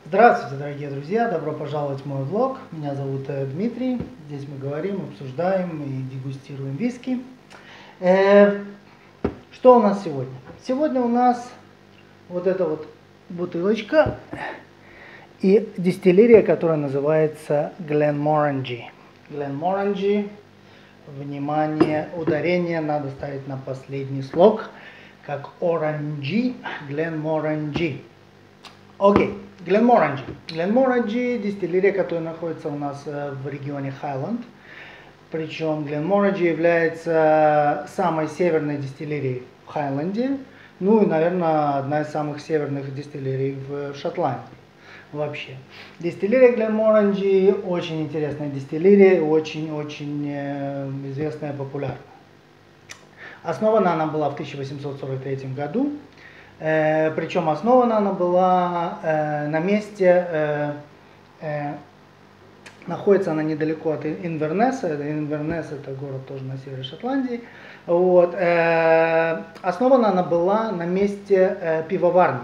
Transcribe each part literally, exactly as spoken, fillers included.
Здравствуйте, дорогие друзья! Добро пожаловать в мой влог. Меня зовут э, Дмитрий. Здесь мы говорим, обсуждаем и дегустируем виски. Э, что у нас сегодня? Сегодня у нас вот эта вот бутылочка и дистиллерия, которая называется Glenmorangie. Glenmorangie. Внимание, ударение надо ставить на последний слог, как оранжи, Glenmorangie. Окей, Glenmorangie. Glenmorangie – дистиллерия, которая находится у нас в регионе Хайленд. Причем Glenmorangie является самой северной дистиллерией в Хайленде. Ну и, наверное, одна из самых северных дистиллерий в Шотландии вообще. Дистиллерия Glenmorangie очень интересная дистиллерия, очень-очень известная и популярная. Основана она была в тысяча восемьсот сорок третьем году. Э, причем основана она была э, на месте, э, э, находится она недалеко от Инвернесса. Инвернесс это город тоже на севере Шотландии. Вот, э, основана она была на месте э, пивоварни.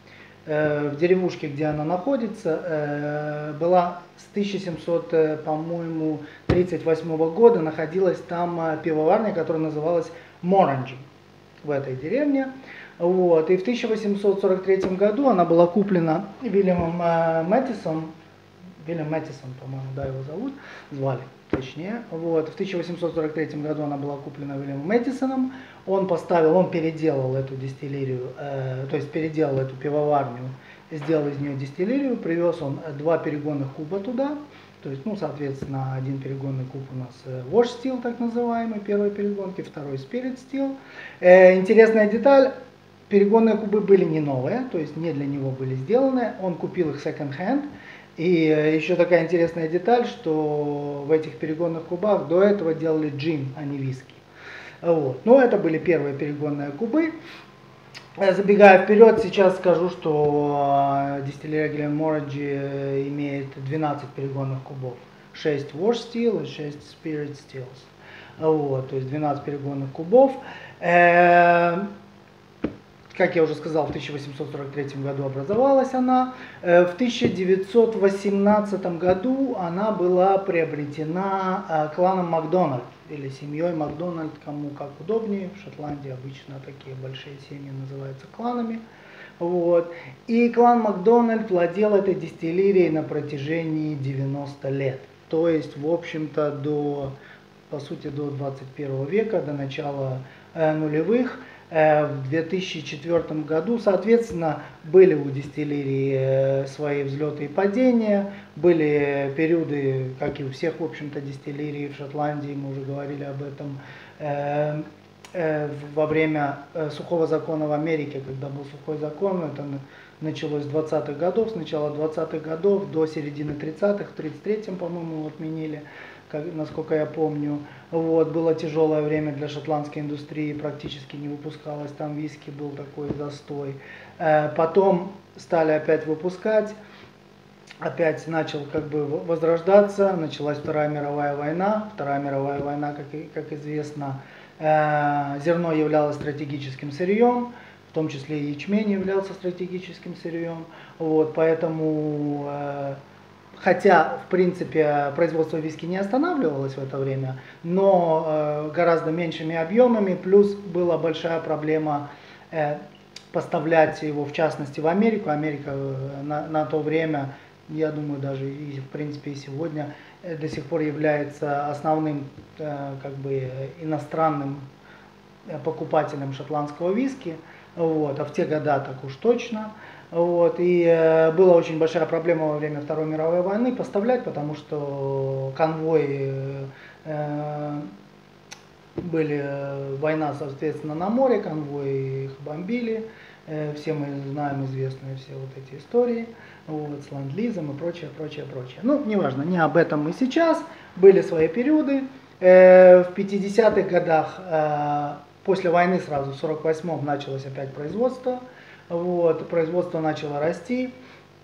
Э, в деревушке, где она находится, э, была с тысяча семьсот, по-моему, тридцать восьмого года находилась там пивоварня, которая называлась Morangie в этой деревне. Вот. И в тысяча восемьсот сорок третьем году она была куплена Вильямом э, Мэттисом, Вильям Мэттисон, по-моему, да, его зовут, звали, точнее. Вот. В тысяча восемьсот сорок третьем году она была куплена Вильямом Мэттисоном. Он поставил, он переделал эту дистиллерию, э, то есть переделал эту пивоварню, сделал из нее дистиллерию, привез он два перегонных куба туда. То есть, ну, соответственно, один перегонный куб у нас Wash Still, так называемый, первой перегонки, второй Spirit Still. Э, интересная деталь. Перегонные кубы были не новые, то есть не для него были сделаны. Он купил их second-hand. И еще такая интересная деталь, что в этих перегонных кубах до этого делали джин, а не виски. Вот. Но это были первые перегонные кубы. Забегая вперед, сейчас скажу, что дистиллерия Glenmorangie имеет двенадцать перегонных кубов. шесть Wash Still и шесть Spirit Stills. Вот, то есть двенадцать перегонных кубов. Как я уже сказал, в тысяча восемьсот сорок третьем году образовалась она. В тысяча девятьсот восемнадцатом году она была приобретена кланом Макдональд, или семьей Макдональд, кому как удобнее. В Шотландии обычно такие большие семьи называются кланами. Вот. И клан Макдональд владел этой дистиллерией на протяжении девяноста лет. То есть, в общем-то, до, по сути, до двадцать первого века, до начала э, нулевых. В две тысячи четвёртом году, соответственно, были у дистиллерии свои взлеты и падения, были периоды, как и у всех, в общем-то, дистиллерий в Шотландии, мы уже говорили об этом, э, э, во время сухого закона в Америке, когда был сухой закон, это началось с двадцатых годов, с начала двадцатых годов до середины тридцатых, в тридцать третьем, по-моему, отменили. Как, насколько я помню, вот, было тяжелое время для шотландской индустрии, практически не выпускалось, там виски был такой застой. Э, потом стали опять выпускать, опять начал как бы возрождаться, началась Вторая мировая война. Вторая мировая война, как, как известно, э, зерно являлось стратегическим сырьем, в том числе и ячмень являлся стратегическим сырьем, вот, поэтому... Э, Хотя, в принципе, производство виски не останавливалось в это время, но э, гораздо меньшими объемами, плюс была большая проблема э, поставлять его, в частности, в Америку. Америка э, на, на то время, я думаю, даже и, в принципе, и сегодня э, до сих пор является основным э, как бы иностранным покупателем шотландского виски, вот, а в те года так уж точно. Вот, и э, была очень большая проблема во время Второй мировой войны поставлять, потому что конвои э, были, э, война, соответственно, на море, конвои их бомбили, э, все мы знаем известные все вот эти истории, вот, с ленд-лизом и прочее, прочее, прочее. Ну, неважно, не об этом мы сейчас, были свои периоды. Э, в пятидесятых годах, э, после войны сразу, в сорок восьмом началось опять производство. Вот, производство начало расти.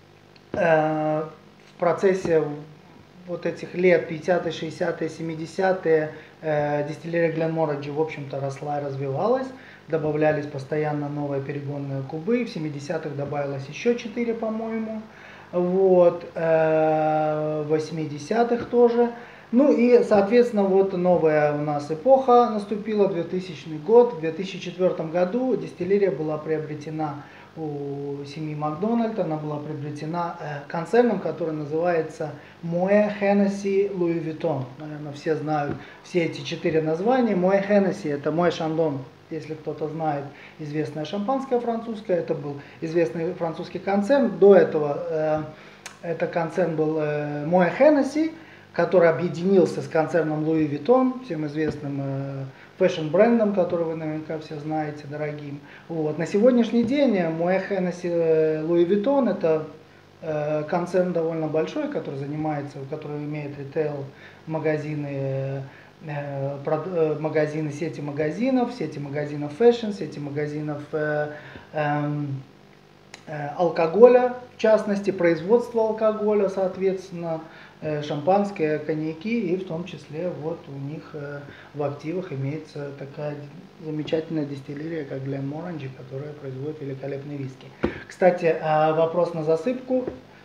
Э, в процессе вот этих лет, пятидесятые, шестидесятые, семидесятые, э, дистиллерия Glenmorangie, в общем-то, росла и развивалась. Добавлялись постоянно новые перегонные кубы. В семидесятых добавилось еще четыре, по-моему. вот, э, восьмидесятых тоже. Ну и, соответственно, вот новая у нас эпоха наступила, двухтысячный год. В две тысячи четвёртом году дистиллерия была приобретена у семьи Макдональд, она была приобретена э, концерном, который называется Moët Hennessy Louis Vuitton. Наверное, все знают все эти четыре названия. Moët Hennessy — это Moët Chandon, если кто-то знает, известное шампанское французское, это был известный французский концерн. До этого э, это концерн был э, Moët Hennessy, который объединился с концерном Louis Vuitton, всем известным э, фэшн-брендом, который вы наверняка все знаете, дорогим. Вот. На сегодняшний день Moët Hennessy Louis Vuitton — это э, концерн довольно большой, который занимается, который имеет ритейл, магазины, э, прод, э, магазины, сети магазинов, сети магазинов фэшн, сети магазинов э, э, э, алкоголя, в частности, производство алкоголя, соответственно, шампанское, коньяки, и в том числе вот у них в активах имеется такая замечательная дистиллерия, как Glenmorangie, которая производит великолепные виски. Кстати, вопрос на засыпку.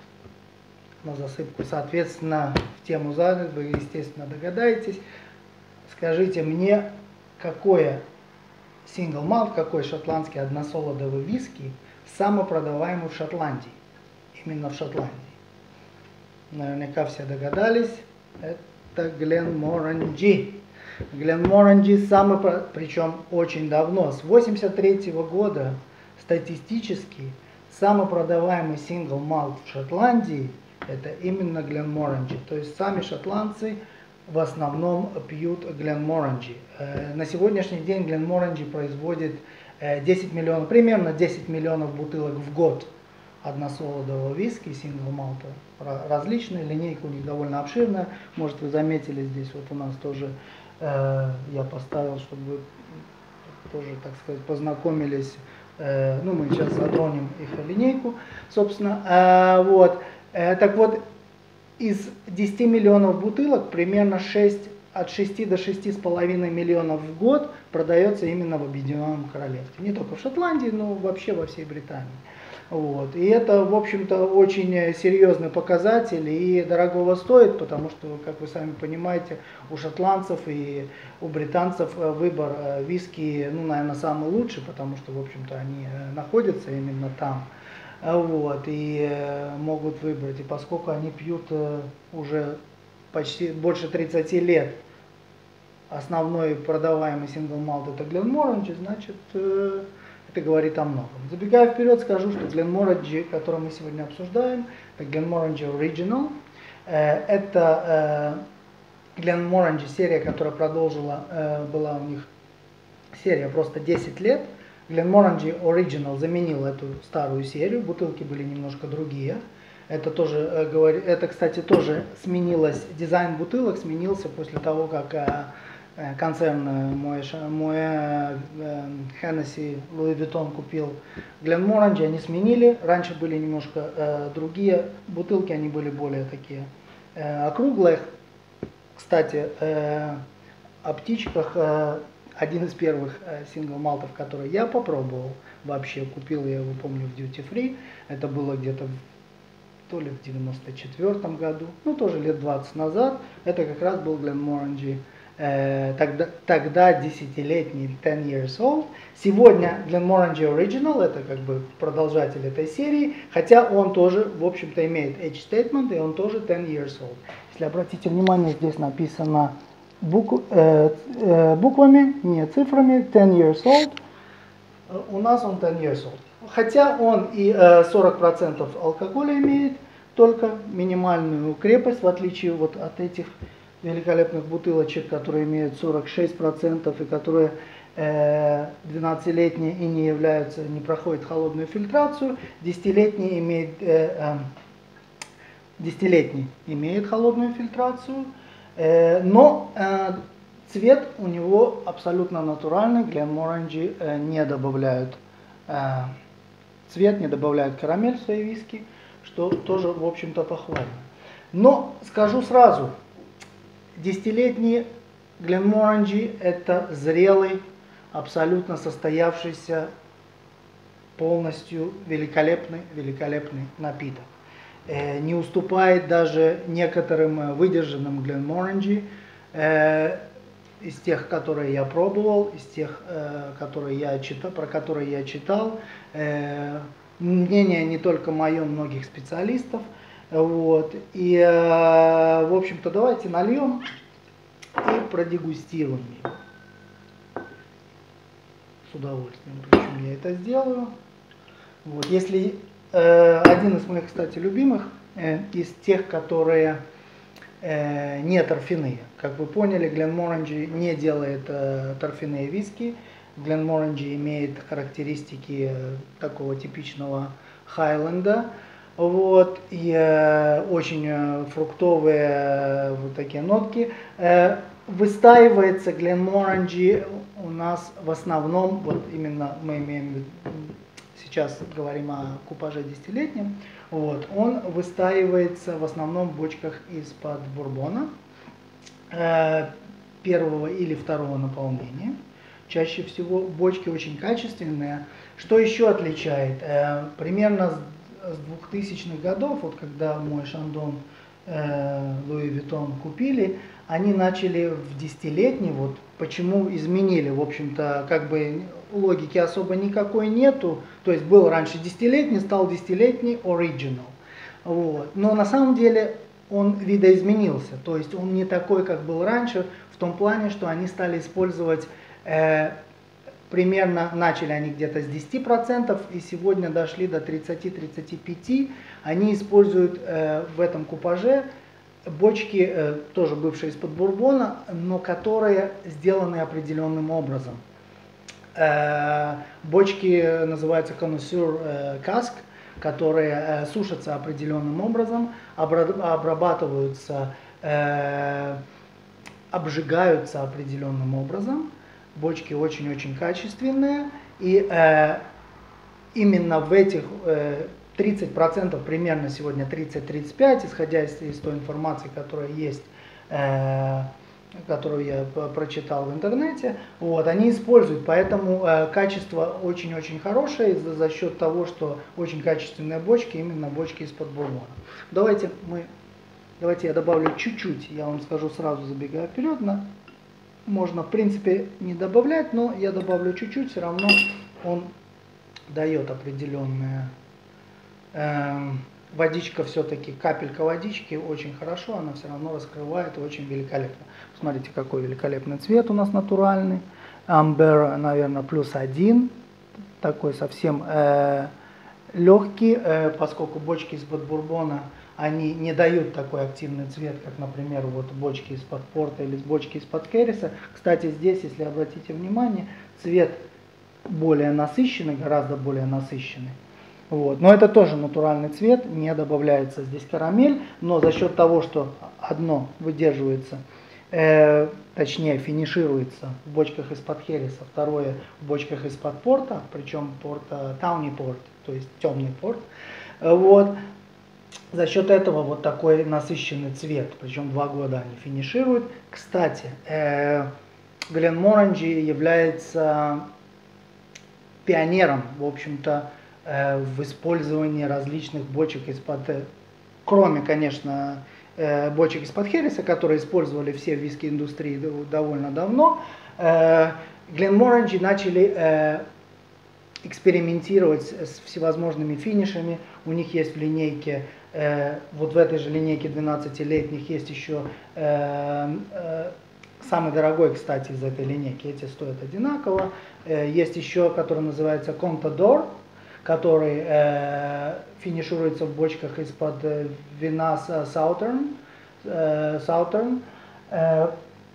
На засыпку, соответственно, в тему занят, вы, естественно, догадаетесь. Скажите мне, какое single malt, какой шотландский односолодовый виски самый продаваемый в Шотландии? Именно в Шотландии. Наверняка все догадались, это Glenmorangie. Glenmorangie самый, причем очень давно, с восемьдесят третьего года статистически самый продаваемый сингл малт в Шотландии это именно Glenmorangie. То есть сами шотландцы в основном пьют Glenmorangie. На сегодняшний день Glenmorangie производит десять миллионов, примерно десять миллионов бутылок в год односолодового виски, сингл малта. Различные, линейка у них довольно обширная. Может, вы заметили, здесь вот у нас тоже э, я поставил, чтобы вы тоже, так сказать, познакомились. Э, ну, мы сейчас затронем их линейку, собственно. Э, вот. Э, так вот, из десяти миллионов бутылок примерно шесть, от шести до шести с половиной миллионов в год продается именно в Объединенном Королевстве. Не только в Шотландии, но вообще во всей Британии. Вот. И это, в общем-то, очень серьезный показатель и дорогого стоит, потому что, как вы сами понимаете, у шотландцев и у британцев выбор виски, ну, наверное, самый лучший, потому что, в общем-то, они находятся именно там. Вот. И могут выбрать. И поскольку они пьют уже почти больше тридцати лет, основной продаваемый сингл малт это Glenmorangie, значит, это говорит о многом. Забегая вперед, скажу, что Glenmorangie, который мы сегодня обсуждаем, это Glenmorangie Original. Это Glenmorangie серия, которая продолжила, была у них серия просто десять лет. Glenmorangie Original заменил эту старую серию, бутылки были немножко другие. Это тоже, это, кстати, тоже сменилось, дизайн бутылок сменился после того, как концерн Moët Hennessy Louis Vuitton купил Glenmorangie, они сменили. Раньше были немножко э, другие бутылки, они были более такие э, округлые. Кстати, э, о птичках, э, один из первых э, сингл-малтов, который я попробовал, вообще купил я его, помню, в Duty Free, это было где-то то ли в девяносто четвёртом году, ну тоже лет двадцать назад, это как раз был Glenmorangie. Тогда, тогда десятилетний ten years old. Сегодня Glenmorangie Original, это как бы продолжатель этой серии, хотя он тоже, в общем-то, имеет age statement, и он тоже ten years old. Если обратите внимание, здесь написано букв, э, э, буквами, не цифрами, ten years old. У нас он ten years old. Хотя он и э, сорок процентов алкоголя имеет, только минимальную крепость, в отличие вот от этих великолепных бутылочек, которые имеют сорок шесть процентов и которые э, двенадцатилетние и не являются, не проходят холодную фильтрацию. десятилетний имеет, э, э, десятилетний имеет холодную фильтрацию, э, но э, цвет у него абсолютно натуральный. Glenmorangie э, не добавляют э, цвет, не добавляют карамель в свои виски, что тоже, в общем-то, похвально. Но скажу сразу, десятилетний Glenmorangie это зрелый, абсолютно состоявшийся, полностью великолепный, великолепный напиток. э, не уступает даже некоторым выдержанным Glenmorangie, э, из тех, которые я пробовал, из тех, э, которые я читал, про которые я читал. Э, мнение не только мое, многих специалистов. Вот. И, э, в общем-то, давайте нальем и продегустируем его. С удовольствием, причем я это сделаю. Вот. Если э, один из моих, кстати, любимых, э, из тех, которые э, не торфяные. Как вы поняли, Glenmorangie не делает э, торфяные виски. Glenmorangie имеет характеристики э, такого типичного хайленда. Вот, и э, очень э, фруктовые э, вот такие нотки. Э, выстаивается Glenmorangie у нас в основном, вот именно мы имеем, сейчас говорим о купаже десятилетнем, вот, он выстаивается в основном в бочках из-под бурбона э, первого или второго наполнения. Чаще всего бочки очень качественные. Что еще отличает? Э, примерно с двухтысячных годов, вот когда мой Шандон э, Луи Виттон купили, они начали в десятилетний, вот почему изменили, в общем-то, как бы логики особо никакой нету, то есть был раньше десятилетний, стал десятилетний Original, вот. Но на самом деле он видоизменился, то есть он не такой, как был раньше, в том плане, что они стали использовать э, примерно, начали они где-то с десяти процентов и сегодня дошли до тридцати-тридцати пяти процентов. Они используют э, в этом купаже бочки, э, тоже бывшие из-под бурбона, но которые сделаны определенным образом. Э, бочки называются connoisseur э, cask, которые э, сушатся определенным образом, обрабатываются, э, обжигаются определенным образом. Бочки очень-очень качественные, и э, именно в этих э, тридцать процентов, примерно сегодня тридцать-тридцать пять процентов, исходя из, из той информации, которая есть, э, которую я прочитал в интернете, вот, они используют, поэтому э, качество очень-очень хорошее за, за счет того, что очень качественные бочки, именно бочки из-под бурбона. Давайте мы, давайте я добавлю чуть-чуть, я вам скажу сразу, забегая вперед, на можно, в принципе, не добавлять, но я добавлю чуть-чуть, все равно он дает определенное. Э, водичка все-таки, капелька водички очень хорошо, она все равно раскрывает, очень великолепно. Смотрите, какой великолепный цвет у нас натуральный. Амбер, наверное, плюс один, такой совсем э, легкий, э, поскольку бочки из-под бурбона, они не дают такой активный цвет, как, например, вот бочки из-под порта или бочки из-под Хереса. Кстати, здесь, если обратите внимание, цвет более насыщенный, гораздо более насыщенный. Вот. Но это тоже натуральный цвет, не добавляется здесь карамель, но за счет того, что одно выдерживается, э, точнее финишируется в бочках из-под Хереса, второе в бочках из-под порта, причем порта Тауни порт, то есть темный порт. Вот. За счет этого вот такой насыщенный цвет, причем два года они финишируют. Кстати, э, Glenmorangie является пионером, в общем-то, э, в использовании различных бочек из-под, э, кроме, конечно, э, бочек из-под Хереса, которые использовали все в виски-индустрии довольно давно. Э, Glenmorangie начали э, экспериментировать с всевозможными финишами. У них есть в линейке, э, вот в этой же линейке двенадцатилетних есть еще э, э, самый дорогой, кстати, из этой линейки, эти стоят одинаково. Э, есть еще, который называется Contador, который э, финишируется в бочках из-под э, вина Southern. Э, Southern. Э,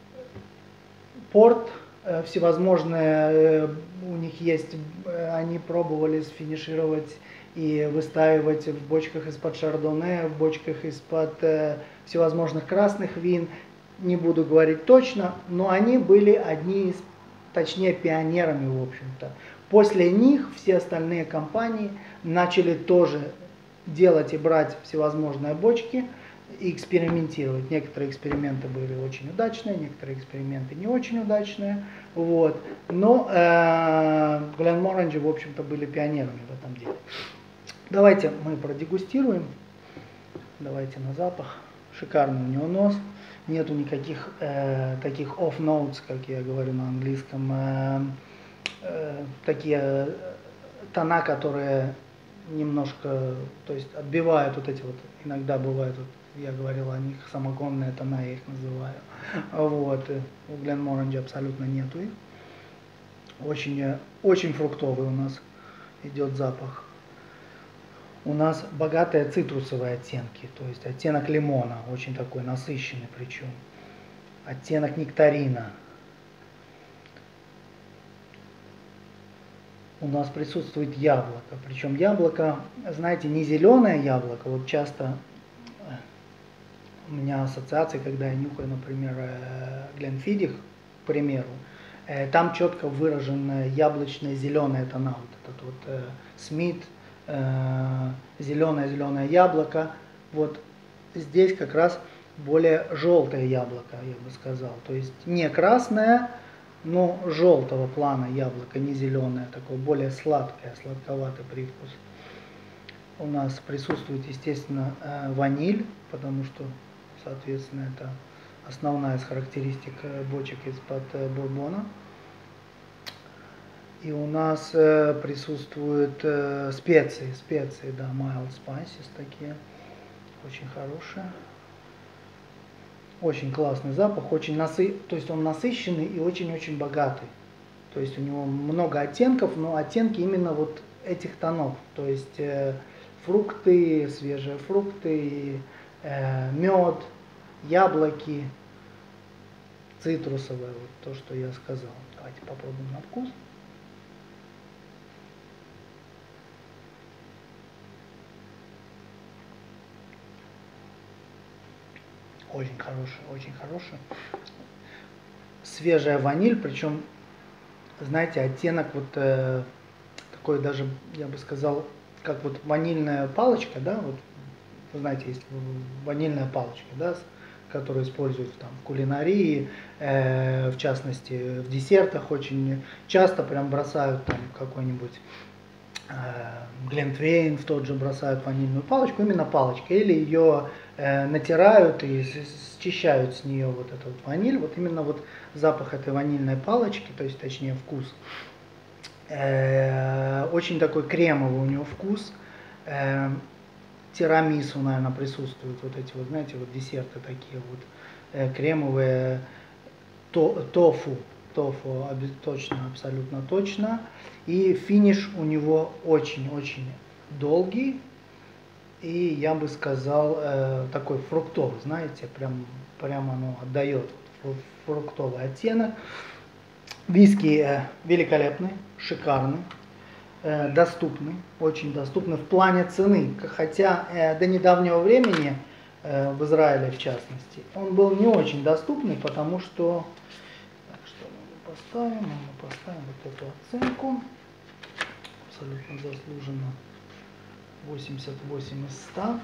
порт, э, всевозможные, э, у них есть, э, они пробовали сфинишировать и выстаивать в бочках из-под шардоне, в бочках из-под э, всевозможных красных вин. Не буду говорить точно, но они были одни из, точнее, пионерами, в общем-то. После них все остальные компании начали тоже делать и брать всевозможные бочки и экспериментировать. Некоторые эксперименты были очень удачные, некоторые эксперименты не очень удачные. Вот. Но э, Glenmorangie, в общем-то, были пионерами в этом деле. Давайте мы продегустируем. Давайте на запах. Шикарный у него нос. Нету никаких э, таких off notes, как я говорю на английском. Э, э, такие тона, которые немножко, то есть отбивают вот эти вот, иногда бывают, вот, я говорил о них, самогонные тона, я их называю. Вот. У Glenmorangie абсолютно нету их. Очень, очень фруктовый у нас идет запах. У нас богатые цитрусовые оттенки, то есть оттенок лимона, очень такой насыщенный причем. Оттенок нектарина. У нас присутствует яблоко, причем яблоко, знаете, не зеленое яблоко, вот часто у меня ассоциации, когда я нюхаю, например, Glenfiddich, к примеру, там четко выраженные яблочные зеленые тона, вот этот вот Смит, зеленое-зеленое яблоко. Вот здесь как раз более желтое яблоко, я бы сказал. То есть не красное, но желтого плана яблоко, не зеленое, такое более сладкое, сладковатый привкус. У нас присутствует, естественно, ваниль, потому что, соответственно, это основная из характеристик бочек из-под бурбона. И у нас э, присутствуют э, специи, специи, да, mild spices такие, очень хорошие. Очень классный запах, очень насы... то есть он насыщенный и очень-очень богатый. То есть у него много оттенков, но оттенки именно вот этих тонов. То есть э, фрукты, свежие фрукты, э, мед, яблоки, цитрусовое, вот то, что я сказал. Давайте попробуем на вкус. Очень хороший, очень хороший. Свежая ваниль, причем, знаете, оттенок вот э, такой даже, я бы сказал, как вот ванильная палочка, да, вот, вы знаете, есть ванильная палочка, да, которую используют там в кулинарии, э, в частности, в десертах очень часто прям бросают там какой-нибудь Глинтвейн в тот же бросают ванильную палочку, именно палочка, или ее э, натирают и счищают с нее вот эту вот ваниль, вот именно вот запах этой ванильной палочки, то есть точнее вкус, э, очень такой кремовый у него вкус, э, тирамису, наверное, присутствуют вот эти вот, знаете, вот десерты такие вот э, кремовые, то, тофу. Тофу точно, абсолютно точно. И финиш у него очень-очень долгий. И я бы сказал, э, такой фруктовый, знаете, прям, прям оно отдает фруктовый оттенок. Виски э, великолепный, шикарный, э, доступный, очень доступный в плане цены. Хотя э, до недавнего времени, э, в Израиле в частности, он был не очень доступный, потому что... Поставим, мы поставим вот эту оценку, абсолютно заслуженно, восемьдесят восемь из ста,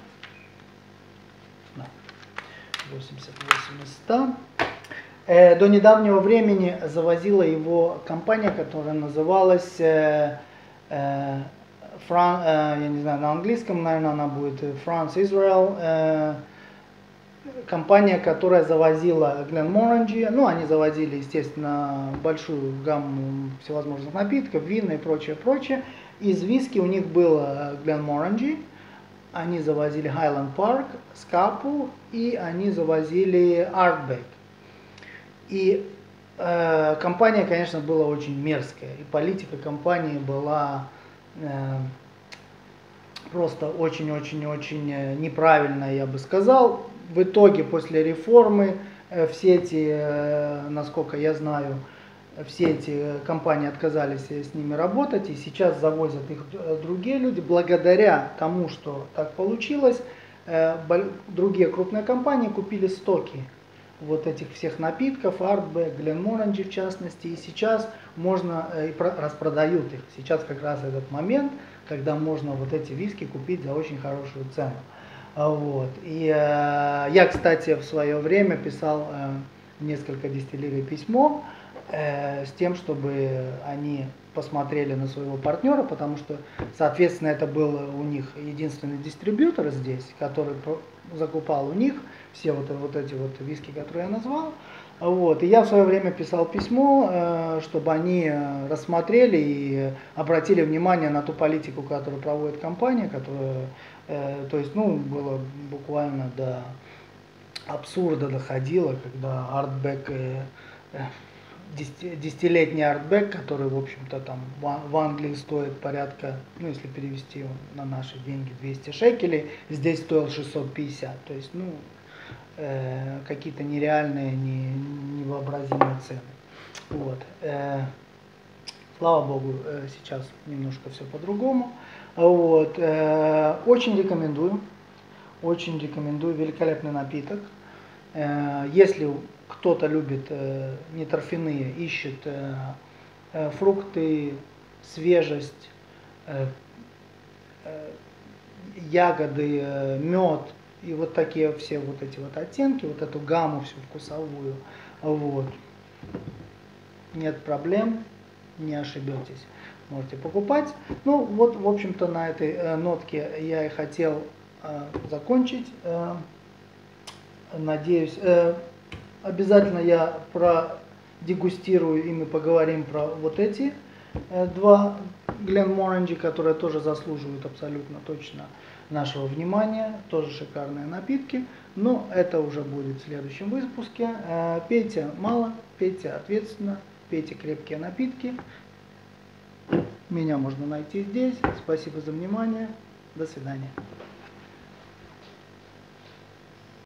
да, восемьдесят восемь из ста. Э, до недавнего времени завозила его компания, которая называлась, э, э, Фран, э, я не знаю, на английском, наверное, она будет France Israel, э, компания, которая завозила Glenmorangie, ну, они завозили, естественно, большую гамму всевозможных напитков, вина и прочее, прочее. Из виски у них был Glenmorangie, они завозили Highland Park, Scapul, и они завозили Ardbeg. И э, компания, конечно, была очень мерзкая, и политика компании была э, просто очень-очень-очень неправильная, я бы сказал. В итоге, после реформы, все эти, насколько я знаю, все эти компании отказались с ними работать, и сейчас завозят их другие люди. Благодаря тому, что так получилось, другие крупные компании купили стоки вот этих всех напитков, Ardbeg, Glenmorangie в частности, и сейчас можно, и распродают их. Сейчас как раз этот момент, когда можно вот эти виски купить за очень хорошую цену. Вот. И э, я, кстати, в свое время писал э, несколько дистиллерий письмо, э, с тем, чтобы они посмотрели на своего партнера, потому что, соответственно, это был у них единственный дистрибьютор здесь, который закупал у них все вот, вот эти вот виски, которые я назвал. Вот. И я в свое время писал письмо, чтобы они рассмотрели и обратили внимание на ту политику, которую проводит компания, которая, то есть, ну, было буквально до абсурда доходило, когда артбэк, десятилетний артбэк, который, в общем-то, там в Англии стоит порядка, ну, если перевести его на наши деньги, двести шекелей, здесь стоил шестьсот пятьдесят. То есть, ну, э, какие-то нереальные, не, невообразимые цены. Вот. Э, слава богу, э, сейчас немножко все по-другому. Вот. Э, очень рекомендую. Очень рекомендую. Великолепный напиток. Э, если кто-то любит э, неторфяные, ищет э, э, фрукты, свежесть, э, э, ягоды, э, мед и вот такие все вот эти вот оттенки, вот эту гамму всю вкусовую, вот. Нет проблем, не ошибетесь, можете покупать. Ну вот, в общем-то, на этой э, нотке я и хотел э, закончить. Э, надеюсь, э, обязательно я продегустирую и мы поговорим про вот эти э, два Glenmorangie, которые тоже заслуживают абсолютно точно нашего внимания, тоже шикарные напитки. Но это уже будет в следующем выпуске. Э, пейте мало, пейте ответственно, пейте крепкие напитки. Меня можно найти здесь. Спасибо за внимание. До свидания.